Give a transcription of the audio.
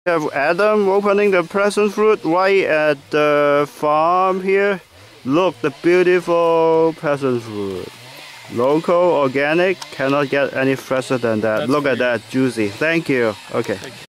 Have Adam opening the passion fruit right at the farm here. Look, the beautiful passion fruit. Local, organic, cannot get any fresher than that. Look at that, juicy. Thank you. Okay.